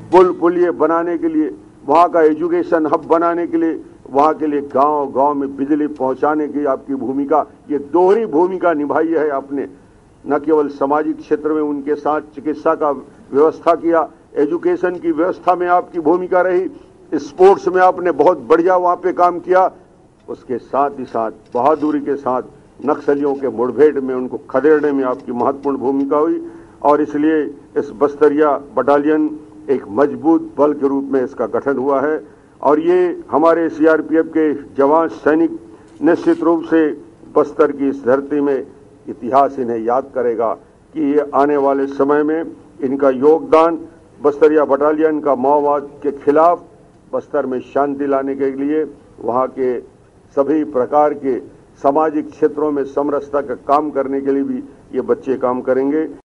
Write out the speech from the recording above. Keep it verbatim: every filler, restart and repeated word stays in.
पुल पुलिये बनाने के लिए, वहाँ का एजुकेशन हब बनाने के लिए, वहाँ के लिए गांव गांव में बिजली पहुँचाने की आपकी भूमिका, ये दोहरी भूमिका निभाई है आपने। न केवल सामाजिक क्षेत्र में उनके साथ चिकित्सा का व्यवस्था किया, एजुकेशन की व्यवस्था में आपकी भूमिका रही, स्पोर्ट्स में आपने बहुत बढ़िया वहाँ पे काम किया। उसके साथ ही साथ बहादुरी के साथ नक्सलियों के मुठभेड़ में उनको खदेड़ने में आपकी महत्वपूर्ण भूमिका हुई और इसलिए इस बस्तरिया बटालियन एक मजबूत बल के रूप में इसका गठन हुआ है। और ये हमारे सीआरपीएफ के जवान सैनिक निश्चित रूप से बस्तर की इस धरती में इतिहास इन्हें याद करेगा कि ये आने वाले समय में इनका योगदान बस्तरिया बटालियन का माओवाद के खिलाफ बस्तर में शांति लाने के लिए, वहाँ के सभी प्रकार के सामाजिक क्षेत्रों में समरसता का काम करने के लिए भी ये बच्चे काम करेंगे।